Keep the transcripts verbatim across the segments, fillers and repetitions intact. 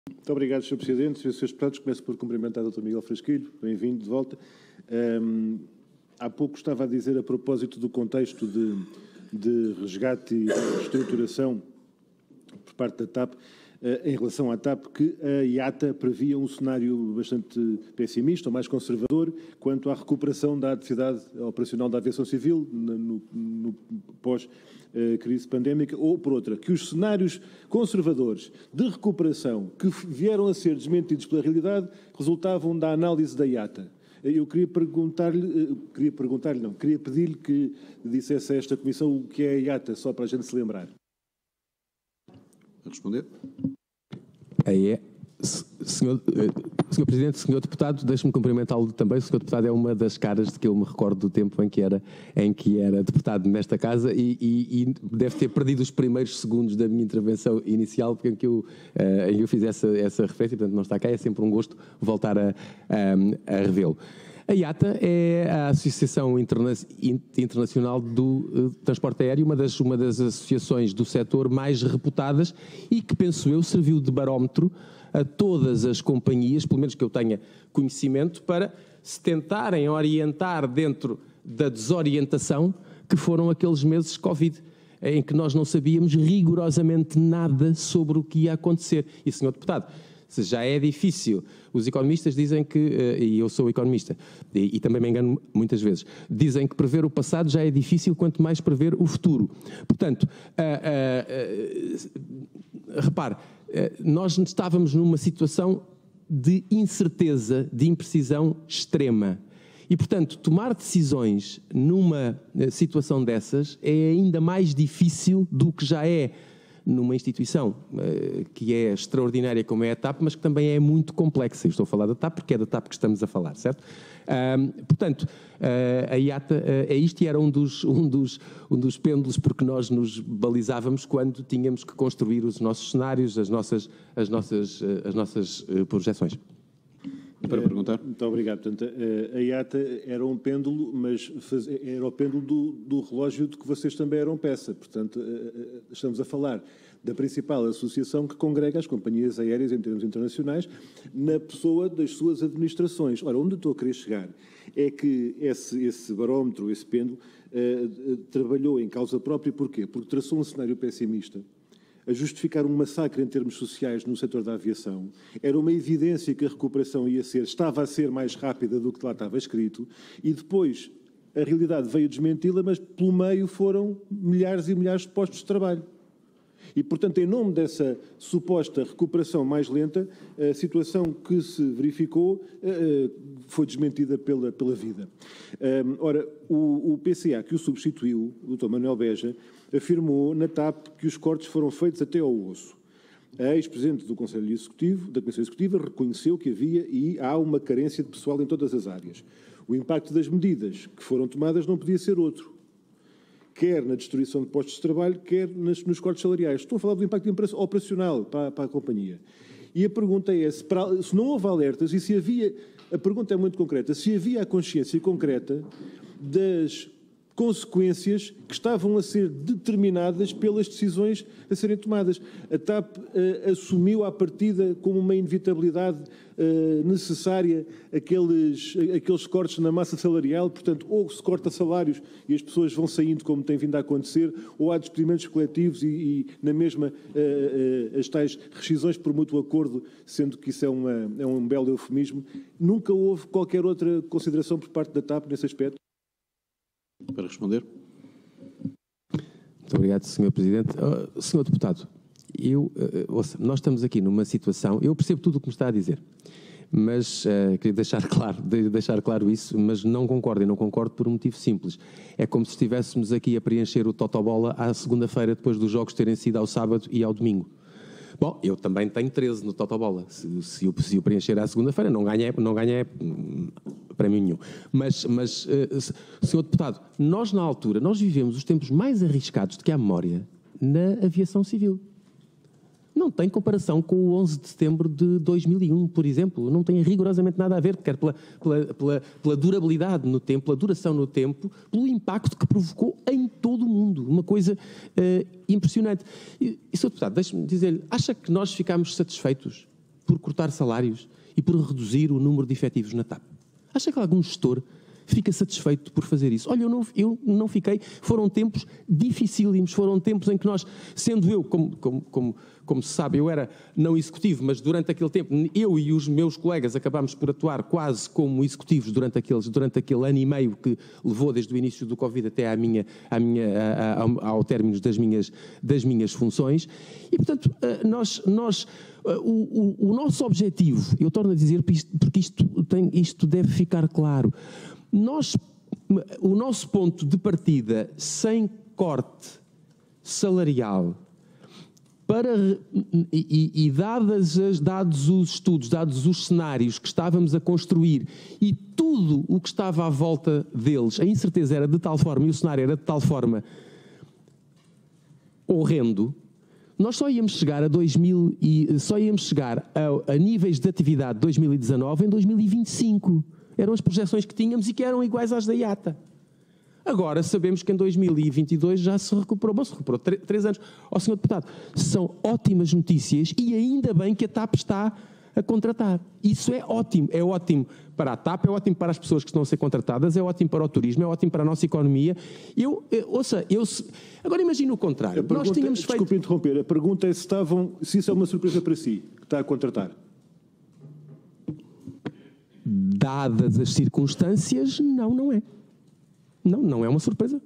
Muito obrigado, senhor Presidente. senhores Deputados, começo por cumprimentar o doutor Miguel Frasquilho. Bem-vindo de volta. Um, há pouco estava a dizer, a propósito do contexto de, de resgate e reestruturação por parte da TAP, em relação à TAP, que a I A T A previa um cenário bastante pessimista, ou mais conservador, quanto à recuperação da atividade operacional da aviação civil no, no, no pós-crise pandémica, ou, por outra, que os cenários conservadores de recuperação que vieram a ser desmentidos pela realidade resultavam da análise da I A T A. Eu queria perguntar-lhe, queria perguntar-lhe, não, queria pedir-lhe que dissesse a esta Comissão o que é a I A T A, só para a gente se lembrar. A responder. Aí é. Senhor, senhor Presidente, senhor Deputado, deixe-me cumprimentá-lo também. O senhor Deputado é uma das caras de que eu me recordo do tempo em que era, em que era deputado nesta casa e, e, e deve ter perdido os primeiros segundos da minha intervenção inicial, porque em que eu, uh, em que eu fiz essa, essa referência, portanto não está cá, é sempre um gosto voltar a, a, a revê-lo. A I A T A é a Associação Interna Internacional do uh, Transporte Aéreo, uma das, uma das associações do setor mais reputadas e que, penso eu, serviu de barómetro a todas as companhias, pelo menos que eu tenha conhecimento, para se tentarem orientar dentro da desorientação que foram aqueles meses Covid, em que nós não sabíamos rigorosamente nada sobre o que ia acontecer. E, senhor Deputado, se já é difícil, os economistas dizem que, e eu sou economista, e, e também me engano muitas vezes, dizem que prever o passado já é difícil, quanto mais prever o futuro. Portanto, uh, uh, uh, repare, uh, nós estávamos numa situação de incerteza, de imprecisão extrema. E, portanto, tomar decisões numa situação dessas é ainda mais difícil do que já é numa instituição uh, que é extraordinária como é a TAP, mas que também é muito complexa. Eu estou a falar da TAP porque é da TAP que estamos a falar, certo? Uh, portanto, uh, a I A T A uh, é isto e era um dos, um, dos, um dos pêndulos porque nós nos balizávamos quando tínhamos que construir os nossos cenários, as nossas, as nossas, uh, as nossas uh, projeções. Para perguntar. Muito obrigado. Portanto, a I A T A era um pêndulo, mas era o pêndulo do, do relógio de que vocês também eram peça. Portanto, estamos a falar da principal associação que congrega as companhias aéreas em termos internacionais na pessoa das suas administrações. Ora, onde eu estou a querer chegar é que esse, esse barómetro, esse pêndulo, uh, trabalhou em causa própria. Porquê? Porque traçou um cenário pessimista a justificar um massacre em termos sociais no setor da aviação. Era uma evidência que a recuperação ia ser, estava a ser mais rápida do que lá estava escrito, e depois a realidade veio desmenti-la, mas pelo meio foram milhares e milhares de postos de trabalho. E, portanto, em nome dessa suposta recuperação mais lenta, a situação que se verificou foi desmentida pela, pela vida. Ora, o, o P C A que o substituiu, o doutor Manuel Beja, afirmou na TAP que os cortes foram feitos até ao osso. A ex-presidente do Conselho Executivo, da Comissão Executiva, reconheceu que havia e há uma carência de pessoal em todas as áreas. O impacto das medidas que foram tomadas não podia ser outro, quer na destruição de postos de trabalho, quer nas, nos cortes salariais. Estou a falar do impacto operacional para, para a companhia. E a pergunta é, se, para, se não houve alertas e se havia, a pergunta é muito concreta, se havia a consciência concreta das consequências que estavam a ser determinadas pelas decisões a serem tomadas. A TAP uh, assumiu à partida como uma inevitabilidade uh, necessária aqueles, aqueles cortes na massa salarial, portanto, ou se corta salários e as pessoas vão saindo como tem vindo a acontecer, ou há despedimentos coletivos e, e na mesma, uh, uh, as tais rescisões por mútuo acordo, sendo que isso é, uma, é um belo eufemismo. Nunca houve qualquer outra consideração por parte da TAP nesse aspecto? Para responder. Muito obrigado, senhor Presidente. Uh, senhor Deputado, eu, uh, ouça, nós estamos aqui numa situação, eu percebo tudo o que me está a dizer, mas uh, queria deixar claro, de, deixar claro isso, mas não concordo, e não concordo por um motivo simples. É como se estivéssemos aqui a preencher o Totobola à segunda-feira, depois dos jogos terem sido ao sábado e ao domingo. Bom, eu também tenho treze no Totobola. Se, se, eu, se eu preencher à segunda-feira, não ganhei, não ganhei prémio nenhum. Mas, mas uh, senhor Deputado, nós na altura, nós vivemos os tempos mais arriscados de que há memória na aviação civil. Não tem comparação com o onze de setembro de dois mil e um, por exemplo. Não tem rigorosamente nada a ver, quer pela, pela, pela, pela durabilidade no tempo, pela duração no tempo, pelo impacto que provocou em todo o mundo. Uma coisa uh, impressionante. E, e senhor Deputado, deixe-me dizer-lhe, acha que nós ficámos satisfeitos por cortar salários e por reduzir o número de efetivos na TAP? Acha que algum gestor fica satisfeito por fazer isso? Olha, eu não, eu não fiquei. Foram tempos dificílimos, foram tempos em que nós, sendo eu, como, como, como, como se sabe, eu era não executivo, mas durante aquele tempo, eu e os meus colegas acabámos por atuar quase como executivos durante, aqueles, durante aquele ano e meio que levou desde o início do Covid até à minha, à minha, à, à, ao término das minhas, das minhas funções. E, portanto, nós... nós o, o, o nosso objetivo, eu torno a dizer, porque isto, tem, isto deve ficar claro, nós, o nosso ponto de partida, sem corte salarial, para, e, e dadas as, dados os estudos, dados os cenários que estávamos a construir e tudo o que estava à volta deles, a incerteza era de tal forma e o cenário era de tal forma horrendo, nós só íamos chegar a dois mil e só íamos chegar a, a níveis de atividade de dois mil e dezanove em dois mil e vinte e cinco. Eram as projeções que tínhamos e que eram iguais às da I A T A. Agora sabemos que em dois mil e vinte e dois já se recuperou. Bom, se recuperou três anos. Ó, senhor Deputado, são ótimas notícias e ainda bem que a TAP está a contratar. Isso é ótimo. É ótimo para a TAP, é ótimo para as pessoas que estão a ser contratadas, é ótimo para o turismo, é ótimo para a nossa economia. Eu, eu ouça, eu... Agora imagine o contrário. Pergunta, Nós tínhamos feito... Desculpe interromper. A pergunta é se, estavam, se isso é uma surpresa para si, que está a contratar. Dadas as circunstâncias, não, não é. Não, não é uma surpresa.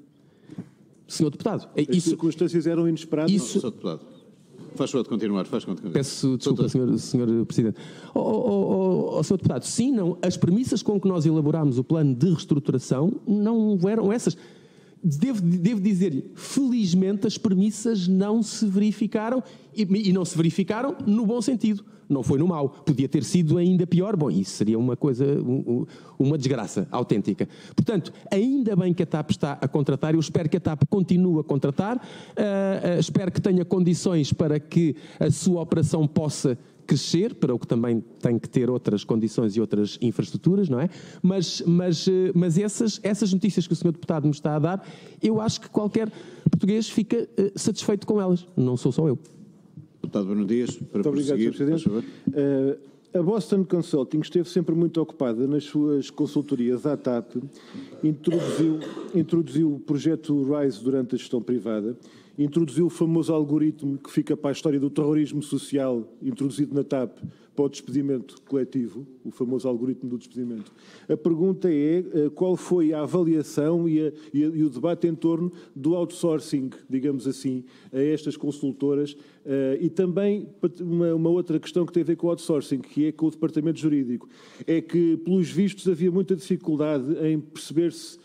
senhor Deputado. As isso, circunstâncias eram inesperadas. Isso... senhor Deputado, faz favor de continuar. Faz continuar. Peço desculpa, senhor, senhor Presidente. Oh, oh, oh, oh, senhor Deputado, sim, não, as premissas com que nós elaborámos o plano de reestruturação não eram essas. Devo, devo dizer-lhe, felizmente as premissas não se verificaram e, e não se verificaram no bom sentido. Não foi no mau. Podia ter sido ainda pior. Bom, isso seria uma coisa, um, uma desgraça autêntica. Portanto, ainda bem que a TAP está a contratar. Eu espero que a TAP continue a contratar. Uh, uh, espero que tenha condições para que a sua operação possa crescer, para o que também tem que ter outras condições e outras infraestruturas, não é? Mas, mas, mas essas, essas notícias que o senhor Deputado me está a dar, eu acho que qualquer português fica uh, satisfeito com elas. Não sou só eu. Deputado Bruno Dias, para muito obrigado, senhor Presidente. Uh, a Boston Consulting esteve sempre muito ocupada nas suas consultorias à TAP, introduziu, introduziu o projeto RISE durante a gestão privada, introduziu o famoso algoritmo que fica para a história do terrorismo social, introduzido na TAP para o despedimento coletivo, o famoso algoritmo do despedimento. A pergunta é qual foi a avaliação e, a, e, a, e o debate em torno do outsourcing, digamos assim, a estas consultoras uh, e também uma, uma outra questão que tem a ver com o outsourcing, que é com o departamento jurídico. É que, pelos vistos, havia muita dificuldade em perceber-se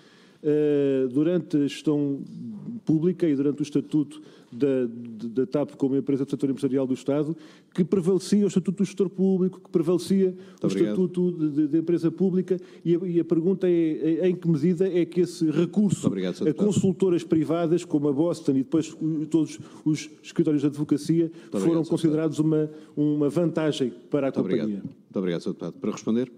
Uh, durante a gestão pública e durante o estatuto da, da TAP como empresa do setor empresarial do Estado, que prevalecia o estatuto do gestor público, que prevalecia Muito o obrigado. estatuto de, de empresa pública, e a, e a pergunta é em que medida é que esse recurso obrigado, a consultoras privadas, como a Boston e depois todos os escritórios de advocacia, Muito foram obrigado, considerados uma, uma vantagem para a Muito companhia. Obrigado. Muito obrigado, senhor Deputado. Para responder.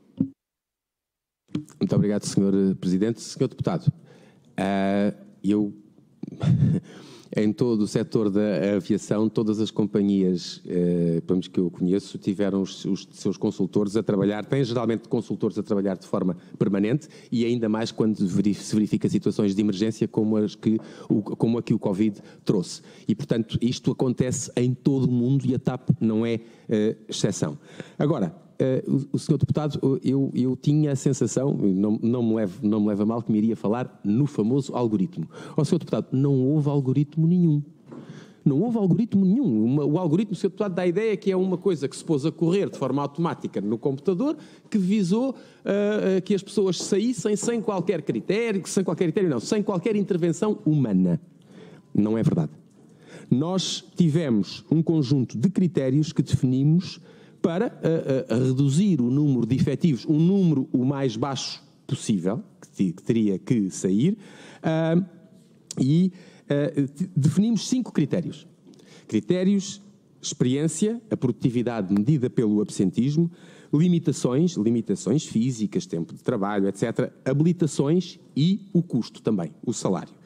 Muito obrigado, senhor Presidente. senhor Deputado, uh, eu, em todo o setor da aviação, todas as companhias uh, que eu conheço tiveram os, os seus consultores a trabalhar, têm geralmente consultores a trabalhar de forma permanente e ainda mais quando se verifica situações de emergência como, as que, o, como a que o Covid trouxe. E, portanto, isto acontece em todo o mundo e a TAP não é uh, exceção. Agora, Uh, o, o senhor Deputado, eu, eu tinha a sensação, não, não, me leve, não me leva a mal, que me iria falar no famoso algoritmo. Ó, senhor Deputado, não houve algoritmo nenhum. Não houve algoritmo nenhum. Uma, o algoritmo, senhor Deputado, dá a ideia que é uma coisa que se pôs a correr de forma automática no computador, que visou uh, que as pessoas saíssem sem qualquer critério, sem qualquer critério não, sem qualquer intervenção humana. Não é verdade. Nós tivemos um conjunto de critérios que definimos para uh, uh, reduzir o número de efetivos, um número o mais baixo possível, que, que teria que sair, uh, e uh, definimos cinco critérios. Critérios: experiência, a produtividade medida pelo absentismo, limitações, limitações físicas, tempo de trabalho, etcétera, habilitações e o custo também, o salário.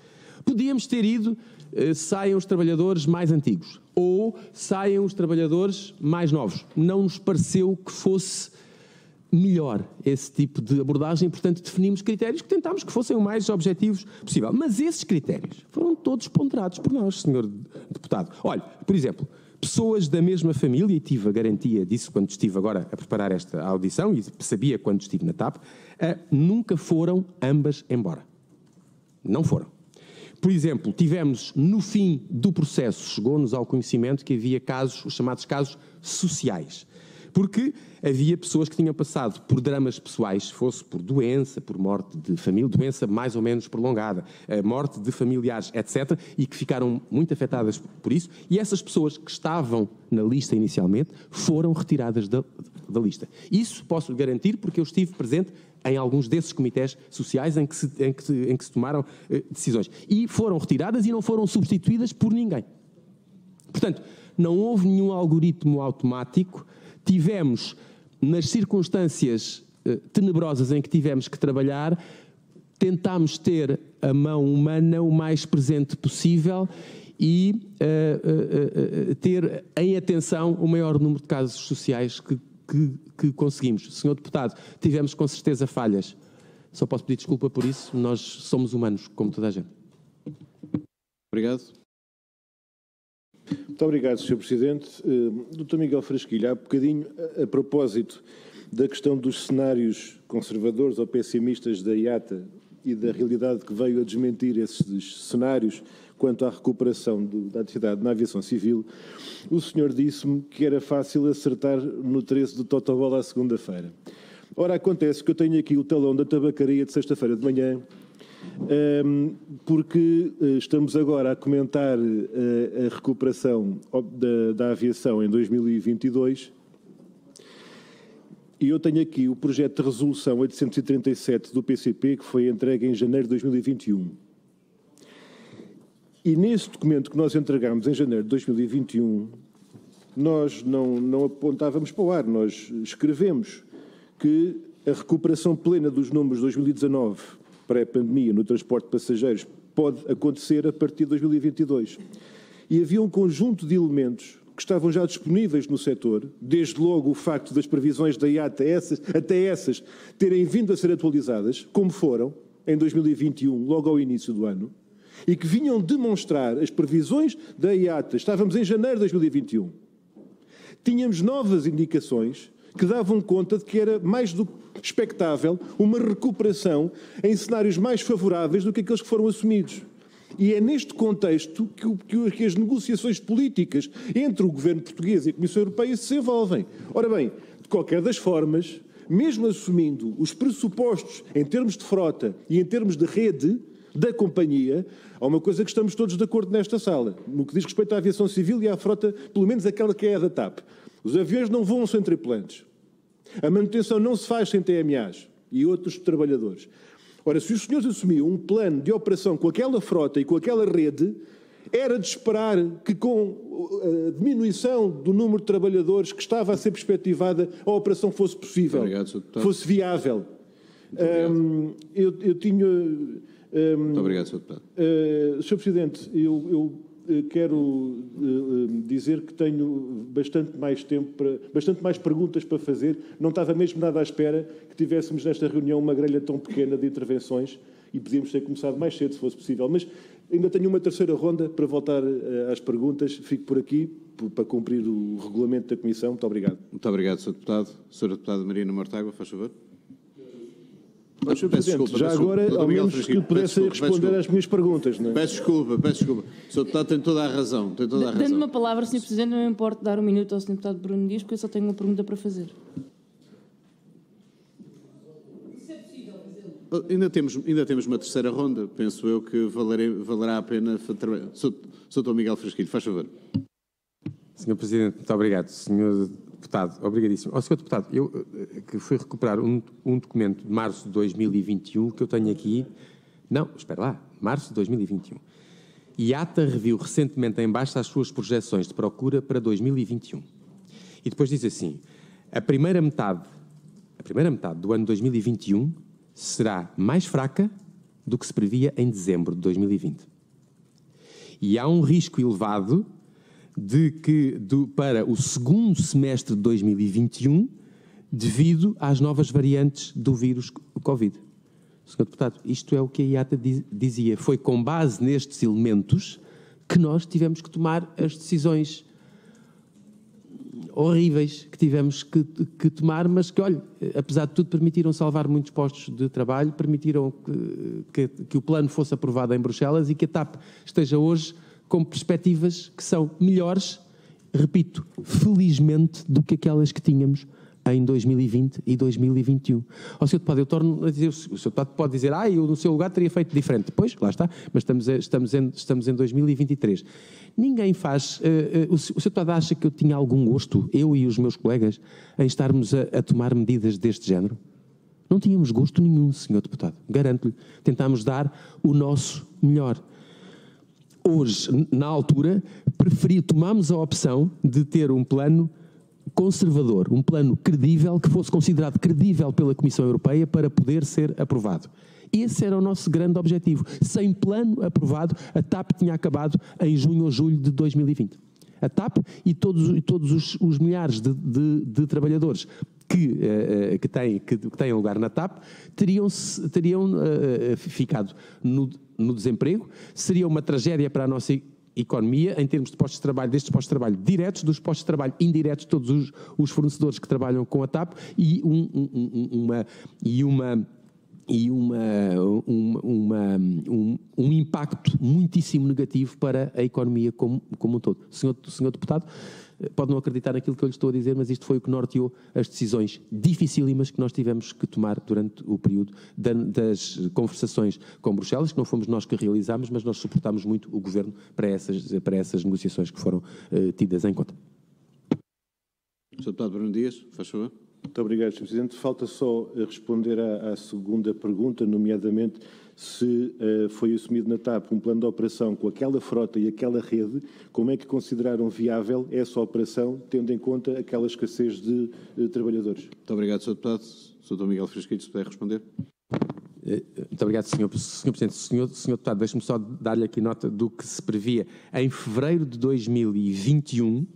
Podíamos ter ido, uh, saiam os trabalhadores mais antigos ou saiam os trabalhadores mais novos. Não nos pareceu que fosse melhor esse tipo de abordagem, portanto definimos critérios que tentámos que fossem o mais objetivos possível. Mas esses critérios foram todos ponderados por nós, senhor Deputado. Olha, por exemplo, pessoas da mesma família, e tive a garantia disso quando estive agora a preparar esta audição, e sabia quando estive na TAP, nunca foram ambas embora. Não foram. Por exemplo, tivemos no fim do processo, chegou-nos ao conhecimento que havia casos, os chamados casos sociais. Porque havia pessoas que tinham passado por dramas pessoais, fosse por doença, por morte de família, doença mais ou menos prolongada, morte de familiares, etcétera, e que ficaram muito afetadas por isso, e essas pessoas que estavam na lista inicialmente foram retiradas da, da lista. Isso posso lhe garantir porque eu estive presente em alguns desses comitês sociais em que se, em que se, em que se tomaram eh, decisões. E foram retiradas e não foram substituídas por ninguém. Portanto, não houve nenhum algoritmo automático. Tivemos, nas circunstâncias eh, tenebrosas em que tivemos que trabalhar, tentámos ter a mão humana o mais presente possível e eh, eh, eh, ter em atenção o maior número de casos sociais que, que, que conseguimos. Senhor Deputado, tivemos com certeza falhas. Só posso pedir desculpa por isso. Nós somos humanos, como toda a gente. Obrigado. Muito obrigado, senhor Presidente. Uh, doutor Miguel Frasquilho, há bocadinho, a, a propósito da questão dos cenários conservadores ou pessimistas da I A T A e da realidade que veio a desmentir esses cenários quanto à recuperação do, da atividade na aviação civil, o senhor disse-me que era fácil acertar no treze do Totobola à segunda-feira. Ora, acontece que eu tenho aqui o talão da tabacaria de sexta-feira de manhã, Um, porque uh, estamos agora a comentar uh, a recuperação da, da aviação em dois mil e vinte e dois e eu tenho aqui o projeto de resolução oitocentos e trinta e sete do P C P que foi entregue em janeiro de dois mil e vinte e um. E nesse documento que nós entregamos em janeiro de dois mil e vinte e um, nós não, não apontávamos para o ar, nós escrevemos que a recuperação plena dos números de dois mil e dezanove pré-pandemia no transporte de passageiros pode acontecer a partir de dois mil e vinte e dois. E havia um conjunto de elementos que estavam já disponíveis no setor, desde logo o facto das previsões da I A T A, essas, até essas, terem vindo a ser atualizadas, como foram, em dois mil e vinte e um, logo ao início do ano, e que vinham demonstrar as previsões da I A T A. Estávamos em janeiro de dois mil e vinte e um. Tínhamos novas indicações que davam conta de que era mais do que expectável uma recuperação em cenários mais favoráveis do que aqueles que foram assumidos. E é neste contexto que, o, que as negociações políticas entre o governo português e a Comissão Europeia se envolvem. Ora bem, de qualquer das formas, mesmo assumindo os pressupostos em termos de frota e em termos de rede da companhia, há uma coisa que estamos todos de acordo nesta sala, no que diz respeito à aviação civil e à frota, pelo menos aquela que é a da TAP. Os aviões não voam sem tripulantes. A manutenção não se faz sem T M As e outros trabalhadores. Ora, se os senhores assumiam um plano de operação com aquela frota e com aquela rede, era de esperar que com a diminuição do número de trabalhadores que estava a ser perspectivada, a operação fosse possível, obrigado, fosse viável. Um, eu, eu tinha... Um, Muito obrigado, senhor Deputado. Uh, senhor Presidente, eu... eu quero uh, dizer que tenho bastante mais tempo, para, bastante mais perguntas para fazer. Não estava mesmo nada à espera que tivéssemos nesta reunião uma grelha tão pequena de intervenções e podíamos ter começado mais cedo, se fosse possível. Mas ainda tenho uma terceira ronda para voltar uh, às perguntas. Fico por aqui para cumprir o regulamento da Comissão. Muito obrigado. Muito obrigado, senhor Deputado. senhora Deputada Marina Mortágua, faz favor. Senhor Presidente, já agora, ao menos que pudesse responder às minhas perguntas. Não é? Peço desculpa, peço desculpa. O senhor Deputado tem toda a razão. Tem toda a razão. Dando uma palavra, senhor Presidente, não importa dar um minuto ao senhor Deputado Bruno Dias, porque eu só tenho uma pergunta para fazer. Se é possível fazê-lo. Ainda temos, ainda temos uma terceira ronda. Penso eu que valerei, valerá a pena trabalhar. senhor Miguel Frasquilho, faz favor. senhor Presidente, muito obrigado. senhor Deputado, obrigadíssimo. Ó, senhor Deputado, eu que fui recuperar um, um documento de março de dois mil e vinte e um que eu tenho aqui. Não, espera lá, março de dois mil e vinte e um. I A T A reviu recentemente em baixo as suas projeções de procura para dois mil e vinte e um. E depois diz assim, a primeira metade, a primeira metade do ano dois mil e vinte e um será mais fraca do que se previa em dezembro de dois mil e vinte. E há um risco elevado de que, do, para o segundo semestre de dois mil e vinte e um, devido às novas variantes do vírus Covid. senhor Deputado, isto é o que a I A T A dizia. Foi com base nestes elementos que nós tivemos que tomar as decisões horríveis que tivemos que, que tomar, mas que, olha, apesar de tudo, permitiram salvar muitos postos de trabalho, permitiram que, que, que o plano fosse aprovado em Bruxelas e que a TAP esteja hoje com perspectivas que são melhores, repito, felizmente, do que aquelas que tínhamos em dois mil e vinte e dois mil e vinte e um. Ó, senhor Deputado, eu torno a dizer, o senhor Deputado pode dizer, ah, eu no seu lugar teria feito diferente. Pois, lá está, mas estamos, estamos, em, estamos em dois mil e vinte e três. Ninguém faz... Uh, uh, o senhor Deputado acha que eu tinha algum gosto, eu e os meus colegas, em estarmos a, a tomar medidas deste género? Não tínhamos gosto nenhum, senhor Deputado, garanto-lhe. Tentámos dar o nosso melhor. Hoje, na altura, preferi, tomámos a opção de ter um plano conservador, um plano credível, que fosse considerado credível pela Comissão Europeia para poder ser aprovado. Esse era o nosso grande objetivo. Sem plano aprovado, a TAP tinha acabado em junho ou julho de dois mil e vinte. A TAP e todos, e todos os, os milhares de, de, de trabalhadores que, uh, que, têm, que, que têm lugar na TAP teriam, teriam uh, ficado no, no desemprego. Seria uma tragédia para a nossa economia, em termos de postos de trabalho, destes postos de trabalho diretos, dos postos de trabalho indiretos, todos os, os fornecedores que trabalham com a TAP, e, um, um, uma, e, uma, e uma, uma, uma, um, um impacto muitíssimo negativo para a economia como, como um todo. Senhor, senhor Deputado, pode não acreditar naquilo que eu lhe estou a dizer, mas isto foi o que norteou as decisões dificílimas que nós tivemos que tomar durante o período das conversações com Bruxelas, que não fomos nós que realizámos, mas nós suportámos muito o Governo para essas, para essas negociações que foram uh, tidas em conta. senhor Deputado Bruno Dias, faz favor. Muito obrigado, senhor Presidente. Falta só responder à, à segunda pergunta, nomeadamente se uh, foi assumido na TAP um plano de operação com aquela frota e aquela rede, como é que consideraram viável essa operação, tendo em conta aquela escassez de uh, trabalhadores? Muito obrigado, senhor Deputado. senhor Dr Miguel Frasquito, se puder responder. Muito obrigado, senhor senhor Presidente. Senhor, senhor Deputado, deixe-me só dar-lhe aqui nota do que se previa. Em fevereiro de dois mil e vinte e um,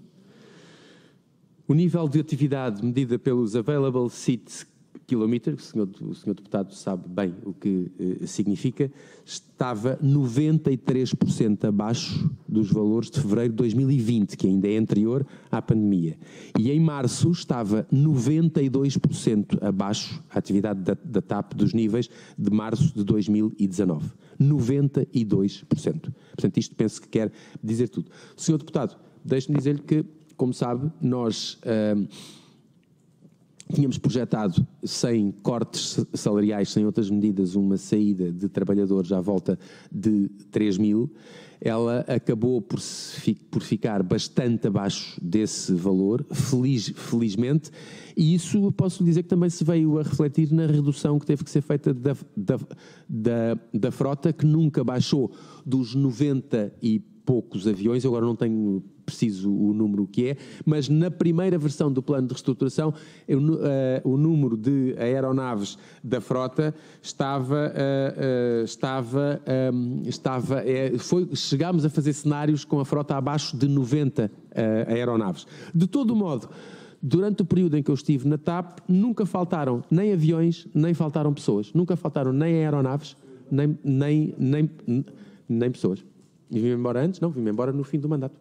o nível de atividade medida pelos Available Seat Kilometer, o senhor, o senhor Deputado sabe bem o que eh, significa, estava noventa e três por cento abaixo dos valores de fevereiro de dois mil e vinte, que ainda é anterior à pandemia. E em março estava noventa e dois por cento abaixo a atividade da, da TAP dos níveis de março de dois mil e dezanove. noventa e dois por cento. Portanto, isto penso que quer dizer tudo. senhor Deputado, deixe-me dizer-lhe que, como sabe, nós... Uh, tínhamos projetado, sem cortes salariais, sem outras medidas, uma saída de trabalhadores à volta de três mil. Ela acabou por, por ficar bastante abaixo desse valor, feliz, felizmente, e isso posso dizer que também se veio a refletir na redução que teve que ser feita da, da, da, da frota, que nunca baixou dos noventa e poucos aviões. Eu agora não tenho preciso o número que é, mas na primeira versão do plano de reestruturação eu, uh, o número de aeronaves da frota estava, uh, uh, estava, um, estava é, foi, chegámos a fazer cenários com a frota abaixo de noventa uh, aeronaves. De todo modo, durante o período em que eu estive na TAP, nunca faltaram nem aviões, nem faltaram pessoas, nunca faltaram nem aeronaves, nem, nem, nem, nem pessoas. E vim embora antes? Não, vim embora no fim do mandato.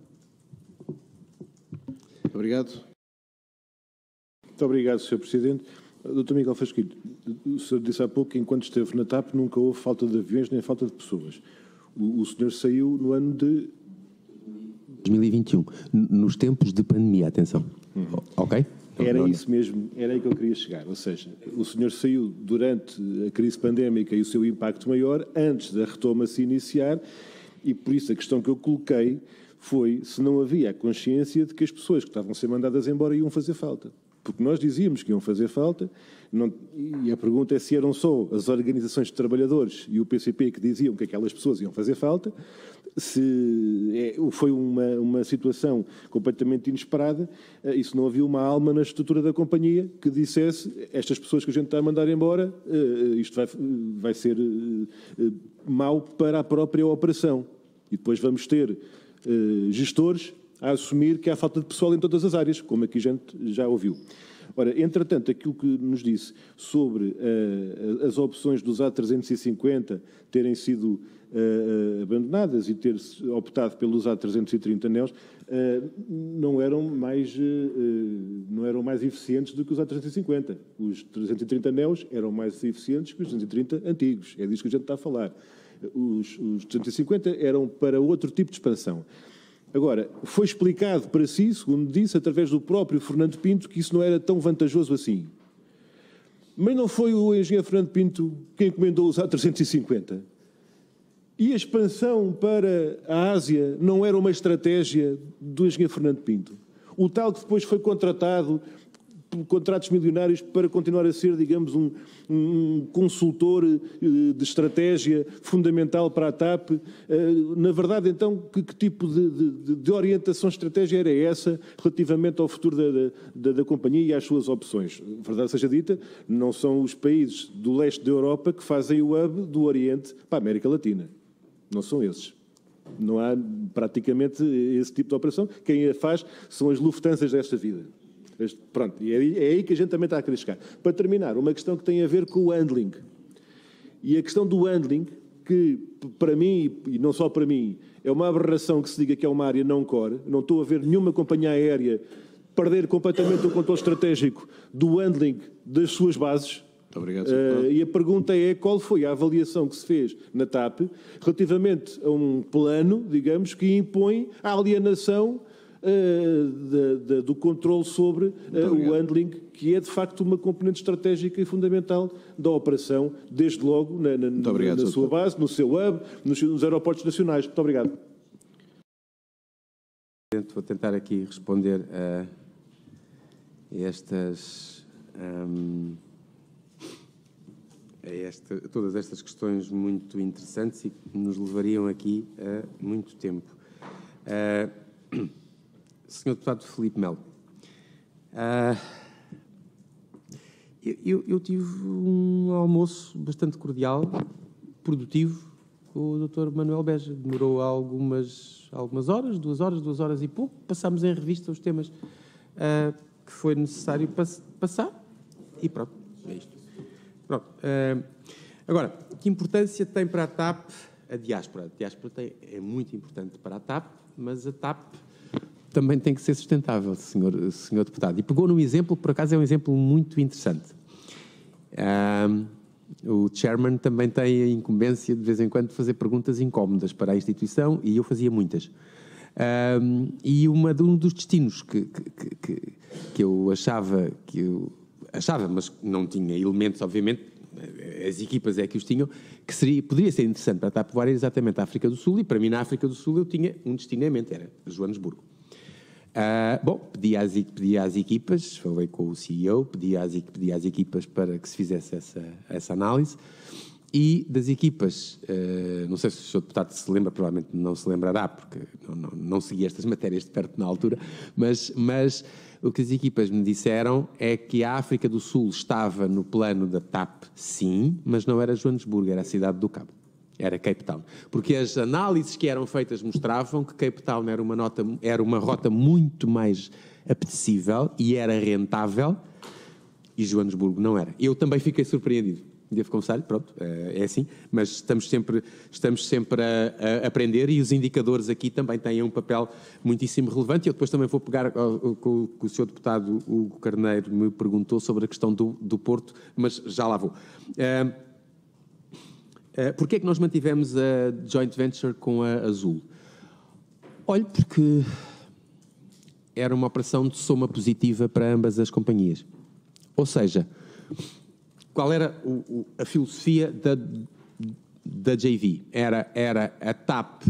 Obrigado. Muito obrigado, senhor Presidente. doutor Miguel Frasquito, o senhor disse há pouco que enquanto esteve na TAP nunca houve falta de aviões nem falta de pessoas. O, o senhor saiu no ano de... dois mil e vinte e um, nos tempos de pandemia, atenção. Uhum. Ok? Era não, isso não. mesmo, era aí que eu queria chegar. Ou seja, o senhor saiu durante a crise pandémica e o seu impacto maior, antes da retoma se iniciar, e por isso a questão que eu coloquei foi se não havia a consciência de que as pessoas que estavam a ser mandadas embora iam fazer falta. Porque nós dizíamos que iam fazer falta, não, e a pergunta é se eram só as organizações de trabalhadores e o P C P que diziam que aquelas pessoas iam fazer falta, se é, foi uma, uma situação completamente inesperada, e se não havia uma alma na estrutura da companhia que dissesse estas pessoas que a gente está a mandar embora, isto vai, vai ser mau para a própria operação. E depois vamos ter uh, gestores a assumir que há falta de pessoal em todas as áreas, como aqui a gente já ouviu. Ora, entretanto, aquilo que nos disse sobre uh, as opções dos A trezentos e cinquenta terem sido uh, abandonadas e ter optado pelos A trezentos e trinta neos, uh, não eram mais, uh, não eram mais eficientes do que os A trezentos e cinquenta. Os trezentos e trinta neos eram mais eficientes que os trezentos e trinta antigos. É disso que a gente está a falar. Os, os trezentos e cinquenta eram para outro tipo de expansão. Agora, foi explicado para si, segundo disse, através do próprio Fernando Pinto, que isso não era tão vantajoso assim. Mas não foi o engenheiro Fernando Pinto quem encomendou os A trezentos e cinquenta. E a expansão para a Ásia não era uma estratégia do engenheiro Fernando Pinto. O tal que depois foi contratado por contratos milionários para continuar a ser, digamos, um, um consultor de estratégia fundamental para a TAP. Na verdade, então, que, que tipo de, de, de orientação de estratégia era essa relativamente ao futuro da, da, da companhia e às suas opções? Verdade seja dita, não são os países do leste da Europa que fazem o hub do Oriente para a América Latina. Não são esses. Não há praticamente esse tipo de operação. Quem a faz são as Lufthansas desta vida. Pronto, e é aí que a gente também está a querer chegar. Para terminar, uma questão que tem a ver com o handling. E a questão do handling, que para mim, e não só para mim, é uma aberração que se diga que é uma área não core. Não estou a ver nenhuma companhia aérea perder completamente o controle estratégico do handling das suas bases. Muito obrigado, uh, e a pergunta é qual foi a avaliação que se fez na TAP relativamente a um plano, digamos, que impõe a alienação Uh, de, de, do controle sobre uh, o handling, que é de facto uma componente estratégica e fundamental da operação, desde logo na, na, obrigado, na sua base, no seu hub, nos, nos aeroportos nacionais. Muito obrigado. Vou tentar aqui responder a estas um, a esta, a todas estas questões muito interessantes e que nos levariam aqui a muito tempo. Uh, senhor Deputado Filipe Melo, uh, eu, eu tive um almoço bastante cordial, produtivo, com o doutor Manuel Beja. Demorou algumas, algumas horas, duas horas, duas horas e pouco. Passámos em revista os temas uh, que foi necessário pass passar e pronto, é isto. Pronto. Uh, agora, que importância tem para a TAP a diáspora? A diáspora tem, é muito importante para a TAP, mas a TAP também tem que ser sustentável, senhor, senhor deputado. E pegou num exemplo, por acaso é um exemplo muito interessante. Um, o chairman também tem a incumbência, de vez em quando, de fazer perguntas incómodas para a instituição, e eu fazia muitas. Um, e uma de um dos destinos que, que, que, que eu achava, que eu achava, mas não tinha elementos, obviamente, as equipas é que os tinham, que seria, poderia ser interessante para a TAP voar exatamente a África do Sul, e para mim na África do Sul eu tinha um destino em mente, era Joanesburgo. Uh, bom, pedi às, pedi às equipas, falei com o C E O, pedi às, pedi às equipas para que se fizesse essa, essa análise, e das equipas, uh, não sei se o senhor deputado se lembra, provavelmente não se lembrará, porque não, não, não segui estas matérias de perto na altura, mas, mas o que as equipas me disseram é que a África do Sul estava no plano da TAP, sim, mas não era Joanesburgo, era a cidade do Cabo. Era Cape Town, porque as análises que eram feitas mostravam que Cape Town era uma, nota, era uma rota muito mais apetecível e era rentável, e Joanesburgo não era. Eu também fiquei surpreendido, devo confessar-lhe, pronto, é assim, mas estamos sempre, estamos sempre a, a aprender, e os indicadores aqui também têm um papel muitíssimo relevante. Eu depois também vou pegar com o senhor deputado Hugo Carneiro me perguntou sobre a questão do, do Porto, mas já lá vou. Uh, Uh, Porquê é que nós mantivemos a joint venture com a Azul? Olhe, porque era uma operação de soma positiva para ambas as companhias. Ou seja, qual era o, o, a filosofia da, da J V? Era, era a TAP uh,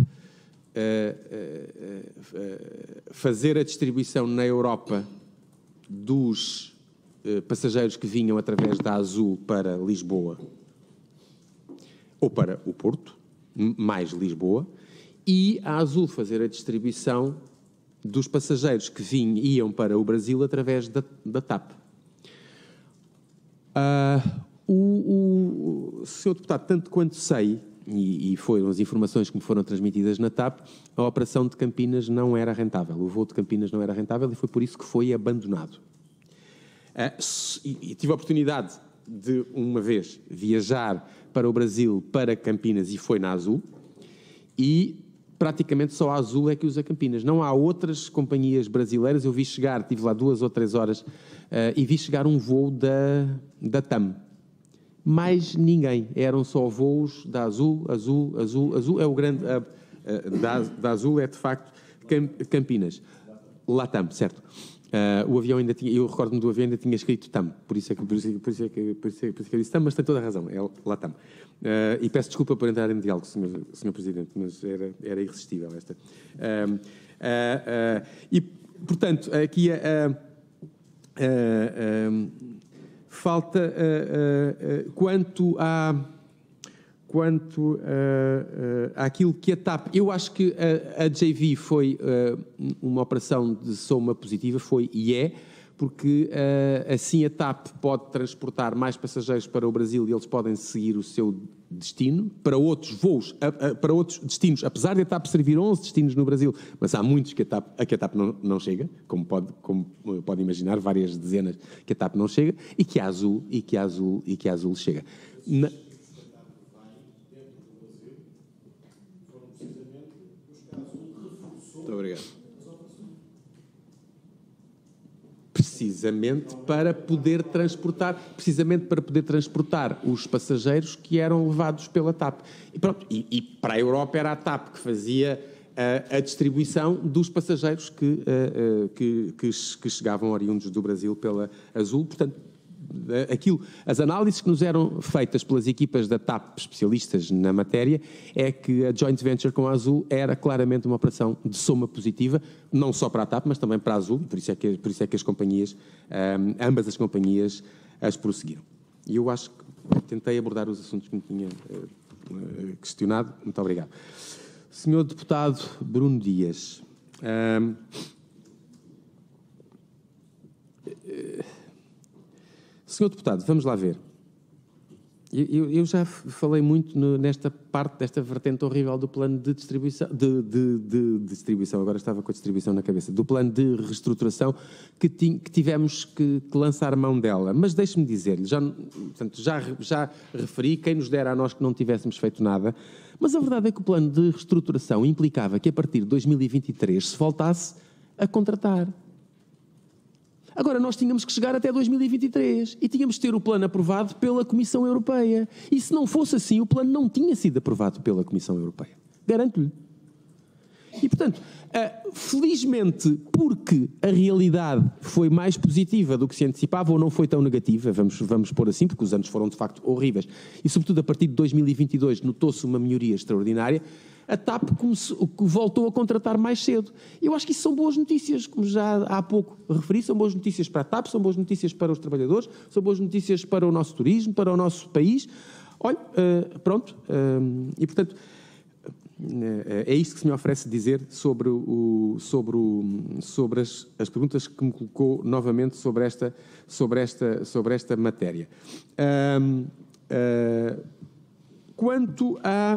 uh, uh, fazer a distribuição na Europa dos uh, passageiros que vinham através da Azul para Lisboa, ou para o Porto, mais Lisboa, e a Azul fazer a distribuição dos passageiros que vinham, iam para o Brasil através da, da TAP. Uh, o, o senhor deputado, tanto quanto sei, e, e foram as informações que me foram transmitidas na TAP, a operação de Campinas não era rentável. O voo de Campinas não era rentável e foi por isso que foi abandonado. Uh, e, e tive a oportunidade de, uma vez, viajar para o Brasil, para Campinas, e foi na Azul, e praticamente só a Azul é que usa Campinas. Não há outras companhias brasileiras. Eu vi chegar, estive lá duas ou três horas, uh, e vi chegar um voo da, da TAM. Mais ninguém. Eram só voos da Azul, Azul, Azul, Azul. É o grande hub uh, da, da Azul, é de facto Campinas. Latam, certo. Uh, o avião ainda tinha, eu recordo-me do avião ainda tinha escrito TAM, por isso é que, por isso, por isso é que, por isso é que, por isso é que eu disse TAM, mas tem toda a razão, é Latam. Uh, e peço desculpa por entrar em diálogo, senhor, senhor Presidente, mas era, era irresistível esta. Uh, uh, uh, e, portanto, aqui a... Uh, uh, uh, falta, uh, uh, uh, quanto a... Quanto uh, uh, àquilo que a TAP... Eu acho que a, a J V foi uh, uma operação de soma positiva, foi e é, porque uh, assim a TAP pode transportar mais passageiros para o Brasil e eles podem seguir o seu destino para outros voos, a, a, para outros destinos. Apesar de a TAP servir onze destinos no Brasil, mas há muitos que a TAP, a que a TAP não, não chega, como pode, como pode imaginar, várias dezenas que a TAP não chega, e que a Azul, e que a Azul, e que a Azul chega. Na, Muito obrigado. Precisamente para poder transportar, precisamente para poder transportar os passageiros que eram levados pela TAP. E, pronto, e, e para a Europa era a TAP que fazia uh, a distribuição dos passageiros que, uh, uh, que, que, que chegavam oriundos do Brasil pela Azul. Portanto, aquilo, as análises que nos eram feitas pelas equipas da TAP, especialistas na matéria, é que a joint venture com a Azul era claramente uma operação de soma positiva, não só para a TAP, mas também para a Azul, e por isso é que, por isso é que as companhias, um, ambas as companhias, as prosseguiram. E eu acho que tentei abordar os assuntos que me tinha uh, questionado. Muito obrigado. Senhor Deputado Bruno Dias, um, uh, Senhor Deputado, vamos lá ver. Eu, eu já falei muito no, nesta parte, desta vertente horrível do plano de distribuição, de, de, de, de distribuição, agora estava com a distribuição na cabeça, do plano de reestruturação que, ti, que tivemos que, que lançar mão dela. Mas deixe-me dizer-lhe, já, portanto, já, já referi, quem nos dera a nós que não tivéssemos feito nada, mas a verdade é que o plano de reestruturação implicava que a partir de dois mil e vinte e três se voltasse a contratar. Agora, nós tínhamos que chegar até dois mil e vinte e três e tínhamos de ter o plano aprovado pela Comissão Europeia. E se não fosse assim, o plano não tinha sido aprovado pela Comissão Europeia. Garanto-lhe. E, portanto, felizmente, porque a realidade foi mais positiva do que se antecipava, ou não foi tão negativa, vamos, vamos pôr assim, porque os anos foram de facto horríveis, e sobretudo a partir de dois mil e vinte e dois notou-se uma melhoria extraordinária, a TAP começou, voltou a contratar mais cedo. Eu acho que isso são boas notícias, como já há pouco referi, são boas notícias para a TAP, são boas notícias para os trabalhadores, são boas notícias para o nosso turismo, para o nosso país. Olha, uh, pronto, uh, e portanto, uh, é isto que se me oferece dizer sobre, o, sobre, o, sobre as, as perguntas que me colocou novamente sobre esta, sobre esta, sobre esta matéria. Uh, uh, quanto à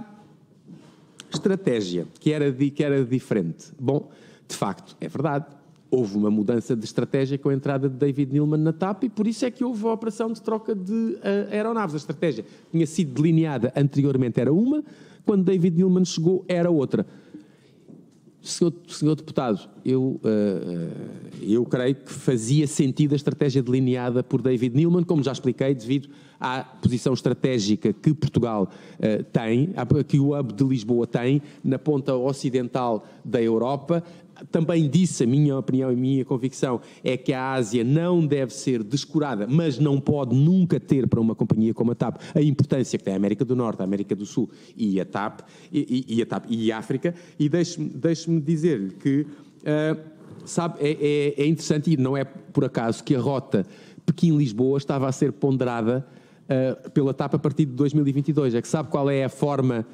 estratégia, que era, que era diferente. Bom, de facto, é verdade. Houve uma mudança de estratégia com a entrada de David Neeleman na TAP e por isso é que houve a operação de troca de uh, aeronaves. A estratégia tinha sido delineada anteriormente, era uma, quando David Neeleman chegou, era outra. Senhor, senhor Deputado, eu, uh, eu creio que fazia sentido a estratégia delineada por David Neeleman, como já expliquei, devido à posição estratégica que Portugal uh, tem, que o hub de Lisboa tem, na ponta ocidental da Europa. Também disse, a minha opinião e a minha convicção é que a Ásia não deve ser descurada, mas não pode nunca ter para uma companhia como a TAP a importância que tem a América do Norte, a América do Sul e a TAP e, e, e a TAP e a África. E deixe-me, deixe-me dizer-lhe que uh, sabe, é, é, é interessante e não é por acaso que a rota Pequim-Lisboa estava a ser ponderada uh, pela TAP a partir de dois mil e vinte e dois. É que sabe qual é a forma...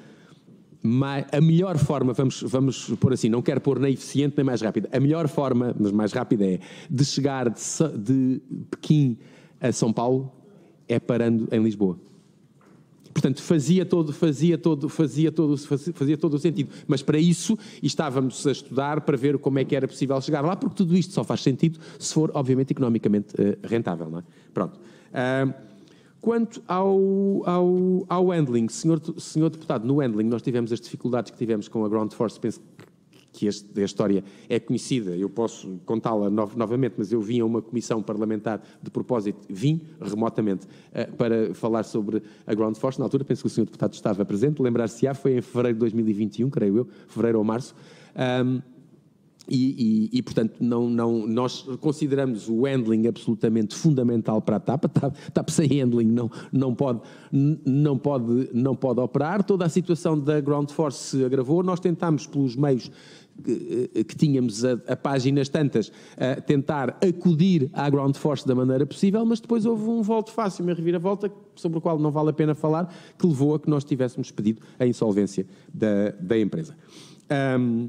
A melhor forma, vamos, vamos pôr assim, não quero pôr nem eficiente nem mais rápida, a melhor forma, mas mais rápida é, de chegar de, de Pequim a São Paulo é parando em Lisboa. portanto, fazia todo, fazia, todo, fazia, todo, fazia todo o sentido. Mas para isso estávamos a estudar para ver como é que era possível chegar lá, porque tudo isto só faz sentido se for, obviamente, economicamente uh, rentável. Não é? Pronto. Uh, quanto ao, ao, ao handling, senhor, senhor deputado, no handling nós tivemos as dificuldades que tivemos com a Ground Force, penso que que este, a história é conhecida, eu posso contá-la no, novamente, mas eu vim a uma comissão parlamentar de propósito, vim remotamente uh, para falar sobre a Ground Force. Na altura, penso que o senhor deputado estava presente, lembrar-se-á, foi em fevereiro de dois mil e vinte e um, creio eu, fevereiro ou março, um, e, e, e, portanto, não, não, nós consideramos o handling absolutamente fundamental para a TAP. A TAP, TAP sem handling não, não, pode, não, pode, não pode operar. Toda a situação da Ground Force se agravou. Nós tentámos, pelos meios que, que tínhamos a, a páginas tantas, a tentar acudir à Ground Force da maneira possível, mas depois houve um volte-face, uma reviravolta, sobre o qual não vale a pena falar, que levou a que nós tivéssemos pedido a insolvência da, da empresa. Um,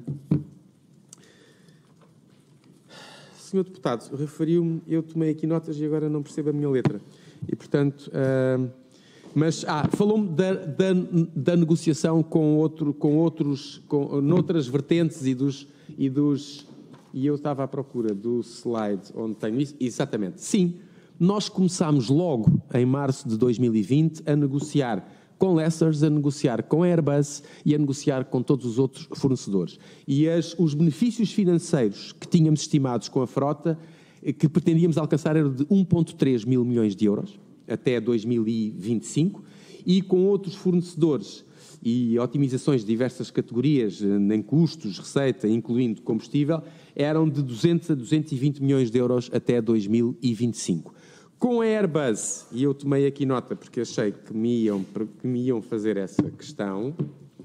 Senhor Deputado, referiu-me, eu tomei aqui notas e agora não percebo a minha letra. E, portanto, uh, mas, ah, falou-me da, da, da negociação com, outro, com outros, com, noutras vertentes e dos, e dos, e eu estava à procura do slide onde tenho isso, exatamente. Sim, nós começámos logo, em março de dois mil e vinte, a negociar com lessors, a negociar com a Airbus e a negociar com todos os outros fornecedores. E as, os benefícios financeiros que tínhamos estimados com a frota, que pretendíamos alcançar, eram de um vírgula três mil milhões de euros até dois mil e vinte e cinco, e com outros fornecedores e otimizações de diversas categorias, em custos, receita, incluindo combustível, eram de duzentos a duzentos e vinte milhões de euros até dois mil e vinte e cinco. Com a Airbus, e eu tomei aqui nota porque achei que me iam, que me iam fazer essa questão.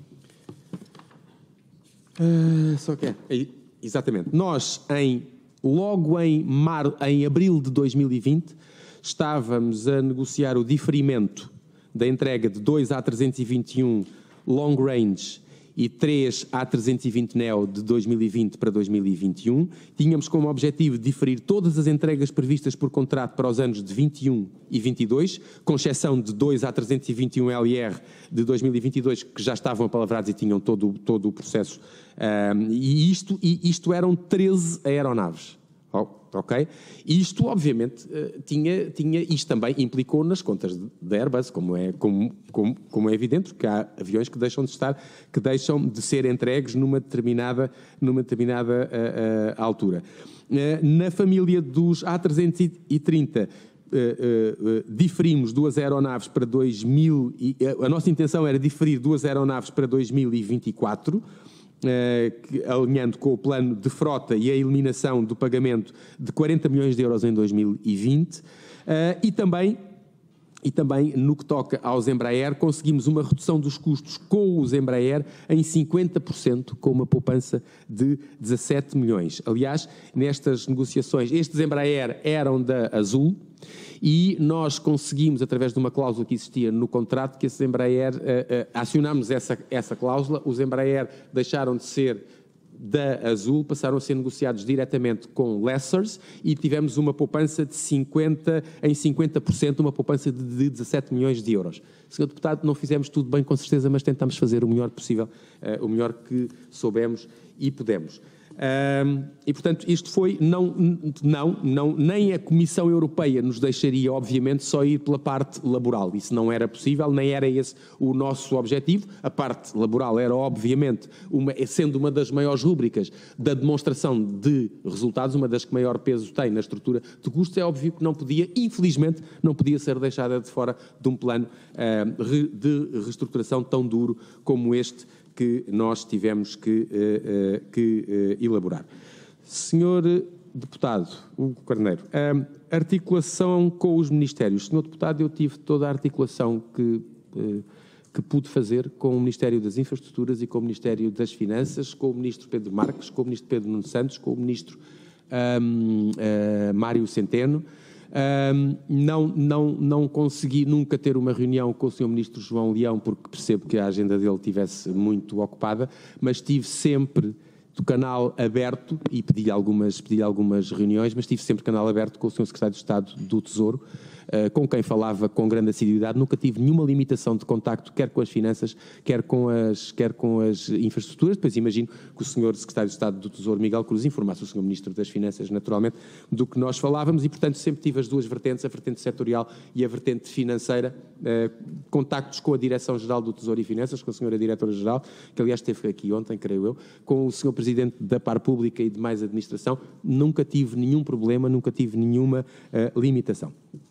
Uh, só que é, exatamente. Nós, em, logo em, mar, em abril de dois mil e vinte, estávamos a negociar o diferimento da entrega de dois A trezentos e vinte e um Long Range e três A trezentos e vinte neo de dois mil e vinte para dois mil e vinte e um. Tínhamos como objetivo diferir todas as entregas previstas por contrato para os anos de vinte e um e vinte e dois, com exceção de dois A trezentos e vinte e um L R de dois mil e vinte e dois, que já estavam apalavrados e tinham todo, todo o processo. Um, e, isto, e isto eram treze aeronaves. Ok? Isto, obviamente, tinha, tinha, isto também implicou nas contas da Airbus, como é, como, como, como é evidente, porque há aviões que deixam de estar, que deixam de ser entregues numa determinada, numa determinada uh, uh, altura. Uh, na família dos A trezentos e trinta, Uh, uh, uh, diferimos duas aeronaves para dois mil e, uh, a nossa intenção era diferir duas aeronaves para dois mil e vinte e quatro, uh, que, alinhando com o plano de frota e a eliminação do pagamento de quarenta milhões de euros em dois mil e vinte, uh, e também E também, no que toca aos Embraer, conseguimos uma redução dos custos com os Embraer em cinquenta por cento, com uma poupança de dezassete milhões. Aliás, nestas negociações, estes Embraer eram da Azul e nós conseguimos, através de uma cláusula que existia no contrato, que esses Embraer, uh, uh, acionámos essa, essa cláusula, os Embraer deixaram de ser da Azul, passaram a ser negociados diretamente com lessors e tivemos uma poupança de cinquenta, em cinquenta por cento, uma poupança de dezassete milhões de euros. senhor Deputado, não fizemos tudo bem, com certeza, mas tentámos fazer o melhor possível, uh, o melhor que soubemos e pudemos. Um, e, portanto, isto foi, não, não, não, nem a Comissão Europeia nos deixaria, obviamente, só ir pela parte laboral. Isso não era possível, nem era esse o nosso objetivo. A parte laboral era, obviamente, uma, sendo uma das maiores rúbricas da demonstração de resultados, uma das que maior peso tem na estrutura de custos, é óbvio que não podia, infelizmente, não podia ser deixada de fora de um plano uh, de reestruturação tão duro como este que nós tivemos que, uh, uh, que uh, elaborar. senhor Deputado Hugo Carneiro, a articulação com os ministérios. senhor Deputado, eu tive toda a articulação que, uh, que pude fazer com o Ministério das Infraestruturas e com o Ministério das Finanças, com o Ministro Pedro Marques, com o Ministro Pedro Nuno Santos, com o Ministro um, uh, Mário Centeno. Um, não, não, não consegui nunca ter uma reunião com o senhor Ministro João Leão, porque percebo que a agenda dele estivesse muito ocupada, mas tive sempre do canal aberto e pedi algumas, pedi algumas reuniões, mas tive sempre canal aberto com o senhor Secretário de Estado do Tesouro uh, com quem falava com grande assiduidade, nunca tive nenhuma limitação de contacto, quer com as finanças, quer com as, quer com as infraestruturas. Depois imagino que o senhor Secretário de Estado do Tesouro, Miguel Cruz, informasse o senhor Ministro das Finanças, naturalmente, do que nós falávamos e, portanto, sempre tive as duas vertentes, a vertente setorial e a vertente financeira, uh, contactos com a Direção-Geral do Tesouro e Finanças, com a senhora Diretora-Geral, que aliás esteve aqui ontem, creio eu, com o senhor Presidente da Par Pública e de mais administração, nunca tive nenhum problema, nunca tive nenhuma uh, limitação.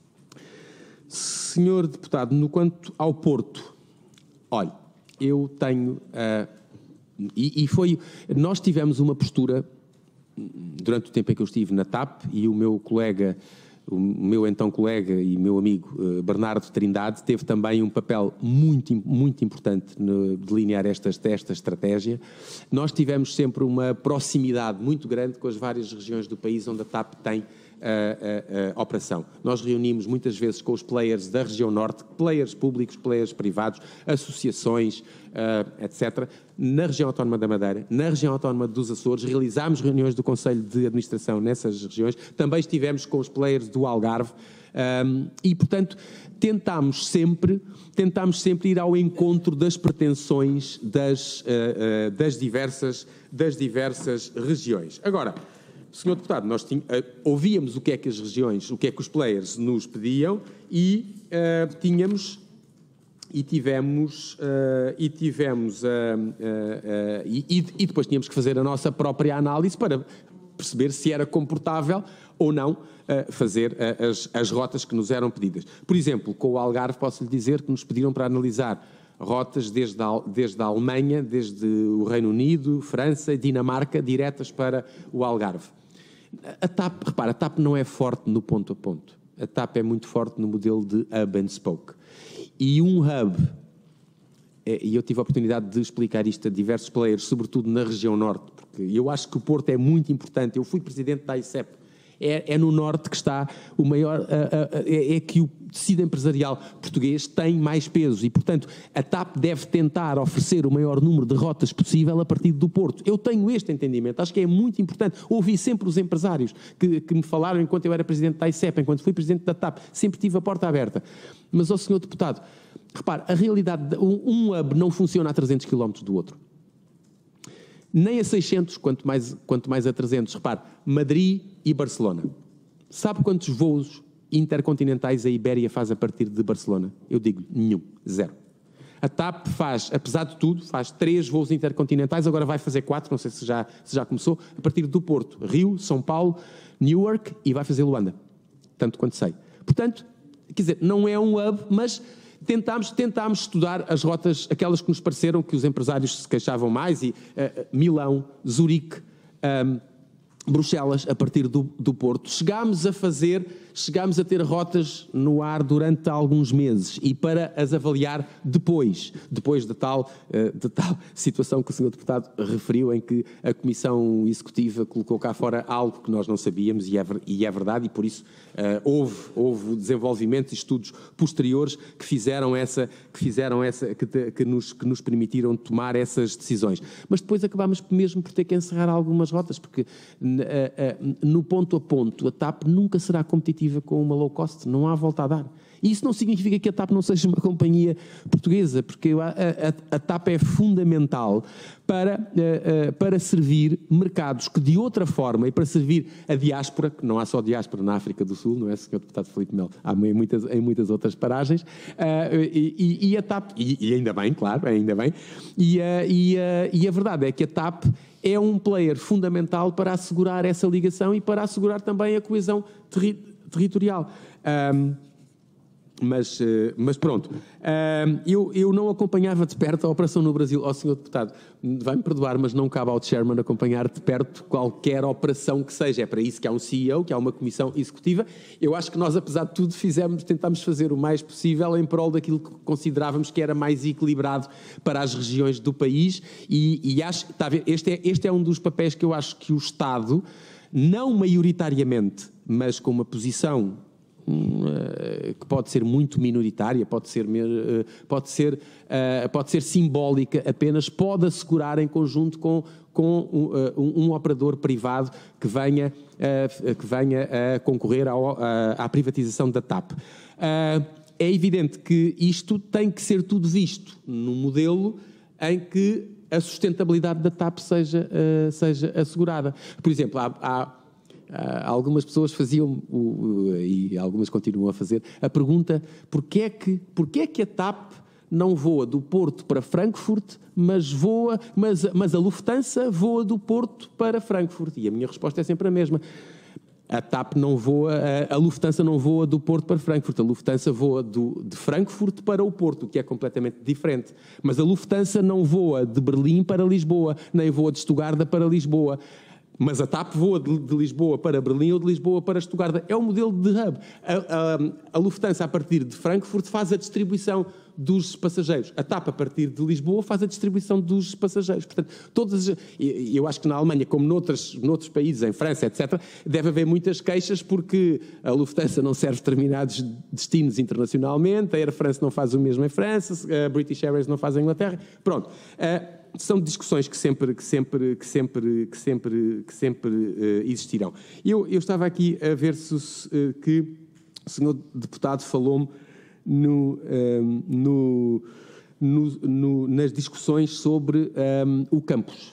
Senhor Deputado, no quanto ao Porto, olha, eu tenho, uh, e, e foi, nós tivemos uma postura, durante o tempo em que eu estive na T A P, e o meu colega, o meu então colega e meu amigo uh, Bernardo Trindade teve também um papel muito, muito importante no delinear esta, esta estratégia. Nós tivemos sempre uma proximidade muito grande com as várias regiões do país onde a T A P tem a, a, a operação. Nós reunimos muitas vezes com os players da região norte, players públicos, players privados, associações, uh, etcétera, na região autónoma da Madeira, na região autónoma dos Açores, realizámos reuniões do Conselho de Administração nessas regiões, também estivemos com os players do Algarve, um, e, portanto, tentámos sempre, tentámos sempre ir ao encontro das pretensões das, uh, uh, das, diversas, das diversas regiões. Agora, senhor Deputado, nós ting, uh, ouvíamos o que é que as regiões, o que é que os players nos pediam e uh, tínhamos e tivemos uh, e tivemos uh, uh, uh, e, e depois tínhamos que fazer a nossa própria análise para perceber se era comportável ou não uh, fazer uh, as, as rotas que nos eram pedidas. Por exemplo, com o Algarve posso-lhe dizer que nos pediram para analisar rotas desde a, desde a Alemanha, desde o Reino Unido, França, Dinamarca, diretas para o Algarve. A T A P, repara, a T A P não é forte no ponto a ponto. A T A P é muito forte no modelo de hub and spoke. E um hub, e eu tive a oportunidade de explicar isto a diversos players, sobretudo na região norte, porque eu acho que o Porto é muito importante. Eu fui presidente da I C E P. É, é no norte que está o maior, a, a, a, é, é que o tecido empresarial português tem mais peso e, portanto, a T A P deve tentar oferecer o maior número de rotas possível a partir do Porto. Eu tenho este entendimento, acho que é muito importante. Ouvi sempre os empresários que, que me falaram enquanto eu era presidente da I C E P, enquanto fui presidente da T A P, sempre tive a porta aberta. Mas, ó senhor Deputado, repare, a realidade, um hub não funciona a trezentos quilómetros do outro. Nem a seiscentos, quanto mais, quanto mais a trezentos. Repare, Madrid e Barcelona. Sabe quantos voos intercontinentais a Ibéria faz a partir de Barcelona? Eu digo nenhum, zero. A T A P faz, apesar de tudo, faz três voos intercontinentais, agora vai fazer quatro, não sei se já, se já começou, a partir do Porto, Rio, São Paulo, Newark e vai fazer Luanda, tanto quanto sei. Portanto, quer dizer, não é um hub, mas tentámos, tentámos estudar as rotas, aquelas que nos pareceram que os empresários se queixavam mais, e uh, Milão, Zurique, um, Bruxelas, a partir do, do Porto. Chegámos a fazer, chegámos a ter rotas no ar durante alguns meses e para as avaliar depois, depois de tal, de tal situação que o senhor Deputado referiu, em que a Comissão Executiva colocou cá fora algo que nós não sabíamos e é, e é verdade, e por isso uh, houve, houve desenvolvimentos e estudos posteriores que fizeram essa, que, fizeram essa que, te, que, nos, que nos permitiram tomar essas decisões. Mas depois acabámos mesmo por ter que encerrar algumas rotas, porque no ponto a ponto, a T A P nunca será competitiva com uma low cost, não há volta a dar. E isso não significa que a T A P não seja uma companhia portuguesa, porque a, a, a T A P é fundamental para, para servir mercados que de outra forma, e para servir a diáspora, que não há só diáspora na África do Sul, não é, senhor Deputado Filipe Melo? Há em muitas, em muitas outras paragens, e, e, e a T A P, e, e ainda bem, claro, ainda bem, e, e, e a verdade é que a T A P é um player fundamental para assegurar essa ligação e para assegurar também a coesão terri territorial. Um, mas, mas pronto, um, eu, eu não acompanhava de perto a operação no Brasil. Ó, senhor Deputado, vai-me perdoar, mas não cabe ao Chairman acompanhar de perto qualquer operação que seja. É para isso que há um C E O, que há uma comissão executiva. Eu acho que nós, apesar de tudo, fizemos, tentámos fazer o mais possível em prol daquilo que considerávamos que era mais equilibrado para as regiões do país e, e acho, está a ver, este é, este é um dos papéis que eu acho que o Estado, não maioritariamente, mas com uma posição que pode ser muito minoritária, pode ser, pode ser, pode ser simbólica apenas, pode assegurar em conjunto com, com um, um operador privado que venha, que venha a concorrer ao, à privatização da TAP. É evidente que isto tem que ser tudo visto num modelo em que a sustentabilidade da TAP seja, uh, seja assegurada. Por exemplo, há, há, há algumas pessoas faziam, uh, uh, e algumas continuam a fazer, a pergunta porquê é que, porquê é que a TAP não voa do Porto para Frankfurt, mas, voa, mas, mas a Lufthansa voa do Porto para Frankfurt? E a minha resposta é sempre a mesma. A TAP não voa, a Lufthansa não voa do Porto para Frankfurt, a Lufthansa voa do, de Frankfurt para o Porto, o que é completamente diferente. Mas a Lufthansa não voa de Berlim para Lisboa, nem voa de Estugarda para Lisboa. Mas a TAP voa de, de Lisboa para Berlim ou de Lisboa para Estugarda. É um modelo de hub. A, a, a Lufthansa, a partir de Frankfurt, faz a distribuição dos passageiros. A TAP, a partir de Lisboa, faz a distribuição dos passageiros. Portanto, todas, eu acho que na Alemanha, como noutros, noutros países, em França, etcétera, deve haver muitas queixas porque a Lufthansa não serve determinados destinos internacionalmente, a Air France não faz o mesmo em França, a British Airways não faz em Inglaterra. Pronto. Uh, são discussões que sempre, que sempre, que sempre, que sempre, que sempre uh, existirão. Eu, eu estava aqui a ver se uh, que o senhor deputado falou-me no, um, no, no, no, nas discussões sobre um, o campus.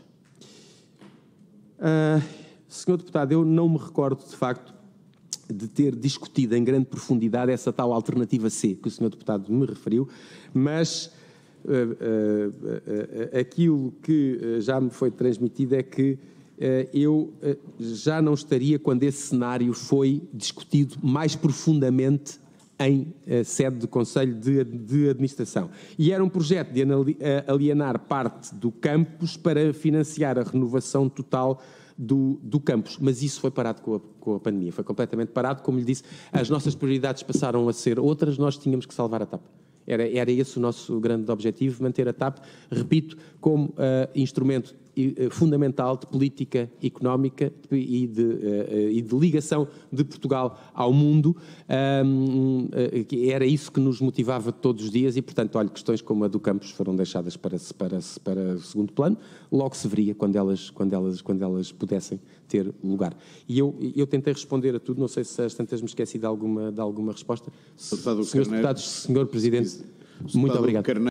Uh, senhor deputado, eu não me recordo, de facto, de ter discutido em grande profundidade essa tal alternativa C que o senhor deputado me referiu, mas uh, uh, uh, aquilo que já me foi transmitido é que uh, eu uh, já não estaria quando esse cenário foi discutido mais profundamente em uh, sede do Conselho de, de Administração. E era um projeto de alienar parte do campus para financiar a renovação total do, do campus, mas isso foi parado com a, com a pandemia, foi completamente parado. Como lhe disse, as nossas prioridades passaram a ser outras, nós tínhamos que salvar a TAP. Era, era esse o nosso grande objetivo, manter a TAP, repito, como uh, instrumento uh, fundamental de política económica e de, uh, e de ligação de Portugal ao mundo. Um, uh, era isso que nos motivava todos os dias e, portanto, olha, questões como a do campus foram deixadas para, para, para segundo plano, logo se veria quando elas, quando elas, quando elas pudessem ter lugar. E eu, eu tentei responder a tudo, não sei se às tantas me esqueci de alguma, de alguma resposta. Senhores deputados, senhor Presidente, muito obrigado.